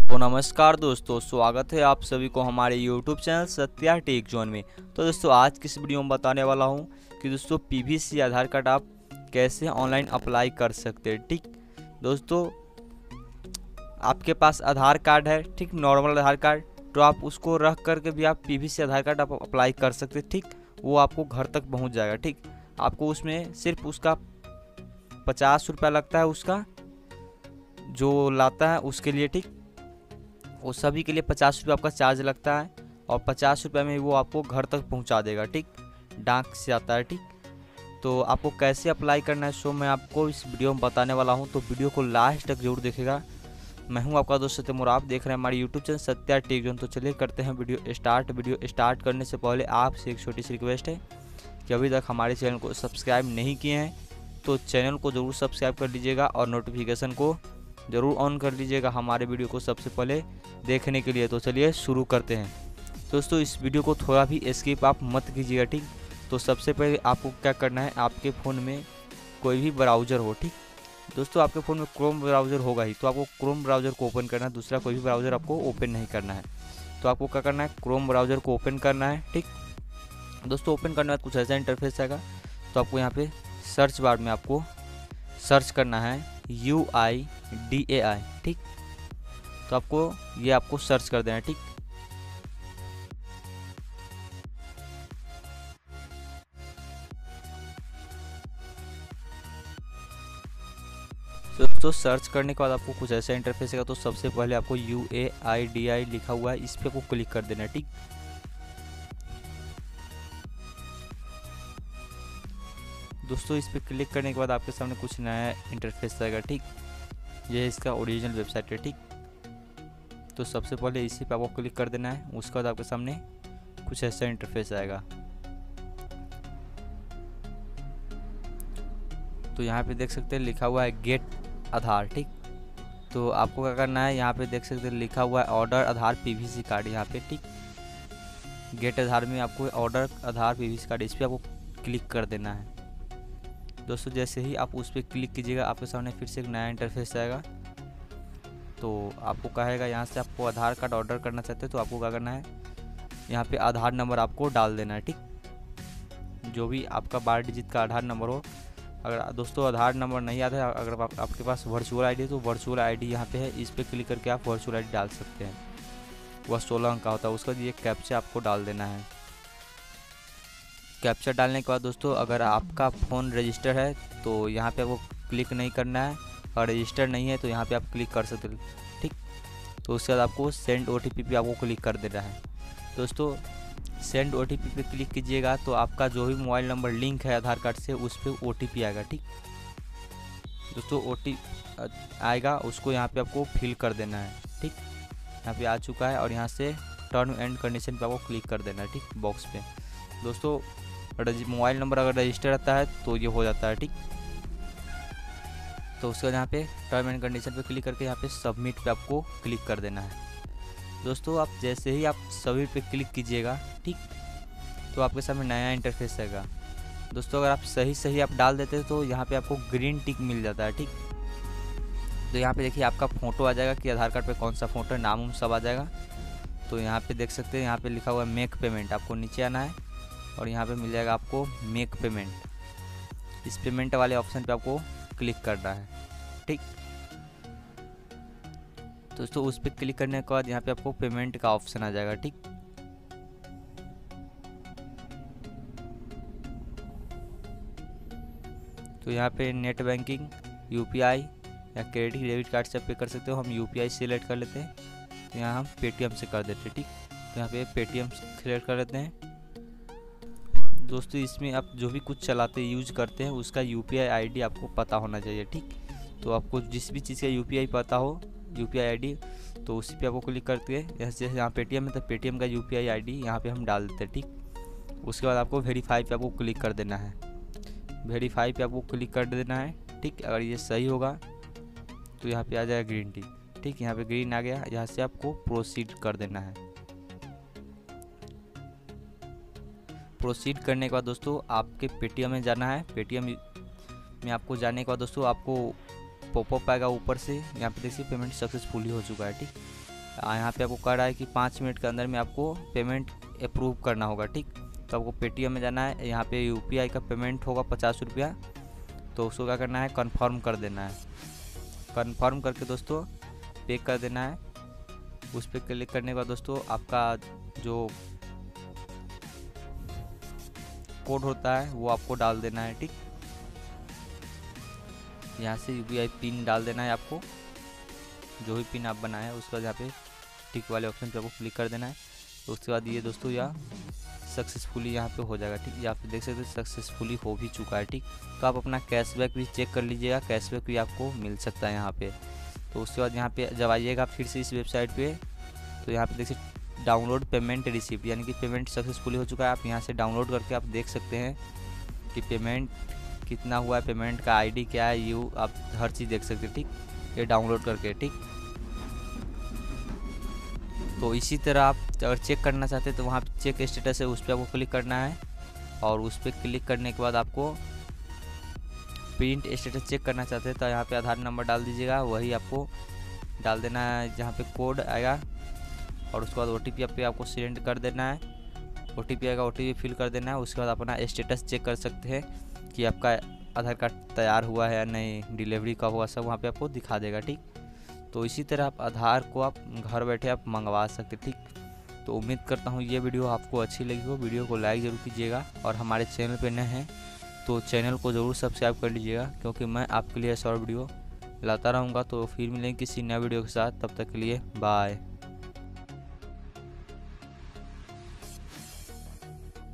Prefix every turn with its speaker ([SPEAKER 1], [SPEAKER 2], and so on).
[SPEAKER 1] तो नमस्कार दोस्तों, स्वागत है आप सभी को हमारे YouTube channel Satya tech zone में। तो दोस्तों आज की इस वीडियो में बताने वाला हूं कि दोस्तों पीवीसी आधार कार्ड आप कैसे ऑनलाइन अप्लाई कर सकते हैं। ठीक दोस्तों, आपके पास आधार कार्ड है, ठीक, नॉर्मल आधार कार्ड, तो आप उसको रख करके भी आप पीवीसी आधार कार्ड आप अप्लाई कर सकते हैं। ठीक, वो आपको घर तक पहुँच जाएगा। ठीक, आपको उसमें सिर्फ उसका 50 रुपया लगता है, उसका जो लाता है उसके लिए। ठीक, वो सभी के लिए 50 रुपये आपका चार्ज लगता है और 50 रुपये में वो आपको घर तक पहुंचा देगा। ठीक, डाक से आता है। ठीक, तो आपको कैसे अप्लाई करना है सो मैं आपको इस वीडियो में बताने वाला हूं, तो वीडियो को लास्ट तक जरूर देखेगा। मैं हूं आपका दोस्त सत्यम और आप देख रहे हैं हमारे YouTube channel Satya tech zone. तो चलिए करते हैं वीडियो स्टार्ट। वीडियो स्टार्ट करने से पहले आपसे एक छोटी सी रिक्वेस्ट है कि अभी तक हमारे चैनल को सब्सक्राइब नहीं किए हैं तो चैनल को ज़रूर सब्सक्राइब कर लीजिएगा और नोटिफिकेशन को ज़रूर ऑन कर लीजिएगा हमारे वीडियो को सबसे पहले देखने के लिए। तो चलिए शुरू करते हैं। दोस्तों इस वीडियो को थोड़ा भी स्किप आप मत कीजिएगा। ठीक, तो सबसे पहले आपको क्या करना है, आपके फ़ोन में कोई भी ब्राउज़र हो। ठीक दोस्तों, आपके फ़ोन में क्रोम ब्राउज़र होगा ही, तो आपको क्रोम ब्राउज़र को ओपन करना है, दूसरा कोई भी ब्राउज़र आपको ओपन नहीं करना है। तो आपको क्या करना है, क्रोम ब्राउज़र को ओपन करना है। ठीक दोस्तों, ओपन करने के बाद कुछ ऐसा इंटरफेस आएगा। तो आपको यहाँ पे सर्च बार में आपको सर्च करना है UIDAI। ठीक, तो आपको सर्च कर देना है। ठीक, दोस्तों सर्च करने के बाद आपको कुछ ऐसा इंटरफेस आएगा। तो सबसे पहले आपको UIDAI लिखा हुआ है, इस पे आपको क्लिक कर देना है। ठीक, दोस्तों इस पे क्लिक करने के बाद आपके सामने कुछ नया इंटरफेस आएगा। ठीक, ये इसका ओरिजिनल वेबसाइट है। ठीक, तो सबसे पहले इसी पे आपको क्लिक कर देना है। उसके बाद आपके सामने कुछ ऐसा इंटरफेस आएगा। तो यहाँ पे देख सकते हैं लिखा हुआ है गेट आधार। ठीक, तो आपको क्या करना है, यहाँ पे देख सकते हैं लिखा हुआ है ऑर्डर आधार पीवीसी कार्ड यहाँ पे। ठीक, गेट आधार में आपको ऑर्डर आधार पीवीसी कार्ड, इस पर आपको क्लिक कर देना है। दोस्तों जैसे ही आप उस पर क्लिक कीजिएगा आपके सामने फिर से एक नया इंटरफेस आएगा। तो आपको कहेगा यहाँ से आपको आधार कार्ड ऑर्डर करना चाहते हैं, तो आपको क्या करना है, यहाँ पे आधार नंबर आपको डाल देना है। ठीक, जो भी आपका 12 डिजिट का आधार नंबर हो। अगर दोस्तों आधार नंबर नहीं आता है, अगर आपके पास वर्चुअल आईडी है तो वर्चुअल आईडी यहाँ पे है, इस पर क्लिक करके आप वर्चुअल आईडी डाल सकते हैं। वह 16 अंक का होता है। उसका ये कैप्चा आपको डाल देना है। कैप्चा डालने के बाद दोस्तों अगर आपका फ़ोन रजिस्टर है तो यहाँ पे आपको क्लिक नहीं करना है, और रजिस्टर नहीं है तो यहाँ पे आप क्लिक कर सकते हैं। ठीक, तो उसके बाद आपको सेंड OTP पे आपको क्लिक कर देना है। दोस्तों सेंड OTP पे क्लिक कीजिएगा तो आपका जो भी मोबाइल नंबर लिंक है आधार कार्ड से उस पर OTP आएगा। ठीक दोस्तों, OTP आएगा, उसको यहाँ पे आपको फिल कर देना है। ठीक, यहाँ पे आ चुका है और यहाँ से टर्म एंड कंडीशन पे आपको क्लिक कर देना है। ठीक, बॉक्स पे दोस्तों मोबाइल नंबर अगर रजिस्टर रहता है तो ये हो जाता है। ठीक, तो उसके बाद यहाँ पे टर्म एंड कंडीशन पे क्लिक करके यहाँ पे सबमिट पे आपको क्लिक कर देना है। दोस्तों आप जैसे ही आप सबमिट पे क्लिक कीजिएगा, ठीक, तो आपके सामने नया इंटरफेस आएगा। दोस्तों अगर आप सही आप डाल देते हैं तो यहाँ पे आपको ग्रीन टिक मिल जाता है। ठीक, तो यहाँ पे देखिए आपका फ़ोटो आ जाएगा कि आधार कार्ड पे कौन सा फ़ोटो है, नाम सब आ जाएगा। तो यहाँ पे देख सकते हैं यहाँ पे लिखा हुआ है मेक पेमेंट, आपको नीचे आना है और यहाँ पे मिल जाएगा आपको मेक पेमेंट। इस पेमेंट वाले ऑप्शन पे आपको क्लिक करना है। ठीक दोस्तों, उस पर क्लिक करने के बाद यहाँ पे आपको पेमेंट का ऑप्शन आ जाएगा। ठीक, तो यहाँ पे नेट बैंकिंग, UPI या क्रेडिट डेबिट कार्ड से पे कर सकते हो। हम UPI सिलेक्ट कर लेते हैं, तो यहाँ हम पेटीएम से कर देते हैं। ठीक, तो यहाँ पे पेटीएम सिलेक्ट कर लेते हैं। दोस्तों इसमें आप जो भी कुछ चलाते यूज करते हैं उसका UPI ID आपको पता होना चाहिए। ठीक, तो आपको जिस भी चीज़ का UPI पता हो, UPI ID, तो उसी पे आपको क्लिक करके जैसे यहाँ पेटीएम है तो पेटीएम का UPI ID यहाँ पे हम डाल देते हैं। ठीक, उसके बाद आपको वेरीफाई पे आपको क्लिक कर देना है। वेरीफाई पे आपको क्लिक कर देना है। ठीक, अगर ये सही होगा तो यहाँ पे आ जाएगा ग्रीन टिक। ठीक, यहाँ पे ग्रीन आ गया, यहाँ से आपको प्रोसीड कर देना है। प्रोसीड करने के बाद दोस्तों आपके पेटीएम में जाना है। पेटीएम में आपको जाने के बाद दोस्तों आपको पॉपअप आएगा ऊपर से, यहाँ पे देखिए पेमेंट सक्सेसफुली हो चुका है। ठीक, यहाँ पे आपको कह रहा है कि 5 मिनट के अंदर में आपको पेमेंट अप्रूव करना होगा। ठीक, तो आपको पेटीएम में जाना है, यहाँ पे यूपीआई का पेमेंट होगा 50 रुपया, तो उसको क्या करना है, कन्फर्म कर देना है। कन्फर्म करके दोस्तों पे कर देना है। उस पर क्लिक करने के बाद दोस्तों आपका जो कोड होता है वो आपको डाल देना है। ठीक, यहाँ से यूपीआई पिन डाल देना है आपको, जो भी पिन आप बनाए हैं। उसके बाद यहाँ पे टिक वाले ऑप्शन पे आपको क्लिक कर देना है। तो उसके बाद ये दोस्तों यह सक्सेसफुली यहाँ पे हो जाएगा। ठीक, ये आप देख सकते हैं सक्सेसफुली हो भी चुका है। ठीक, तो आप अपना कैशबैक भी चेक कर लीजिएगा, कैशबैक भी आपको मिल सकता है यहाँ पे। तो उसके बाद यहाँ पे जब आइएगा फिर से इस वेबसाइट पे, तो यहाँ पे देख सकते डाउनलोड पेमेंट रिसीप्ट, यानी कि पेमेंट सक्सेसफुली हो चुका है। आप यहाँ से डाउनलोड करके आप देख सकते हैं कि पेमेंट कितना हुआ है, पेमेंट का आईडी क्या है, यू आप हर चीज़ देख सकते हैं। ठीक, ये डाउनलोड करके। ठीक, तो इसी तरह आप अगर चेक करना चाहते हैं तो वहाँ पे चेक स्टेटस है, उस पर आपको क्लिक करना है। और उस पर क्लिक करने के बाद आपको प्रिंट स्टेटस चेक करना चाहते हैं तो यहाँ पे आधार नंबर डाल दीजिएगा, वही आपको डाल देना है जहाँ पे कोड आएगा। और उसके बाद OTP पे आपको सेंड कर देना है। OTP आएगा, OTP फिल कर देना है। उसके बाद अपना स्टेटस चेक कर सकते हैं कि आपका आधार कार्ड तैयार हुआ है या नहीं, डिलीवरी कब हुआ, सब वहाँ पे आपको दिखा देगा। ठीक, तो इसी तरह आप आधार को आप घर बैठे आप मंगवा सकते। ठीक, तो उम्मीद करता हूँ ये वीडियो आपको अच्छी लगी हो। वीडियो को लाइक ज़रूर कीजिएगा और हमारे चैनल पे नए हैं तो चैनल को ज़रूर सब्सक्राइब कर लीजिएगा, क्योंकि मैं आपके लिए ऐसा और वीडियो लाता रहूँगा। तो फिर मिलेंगे किसी नए वीडियो के साथ, तब तक के लिए बाय।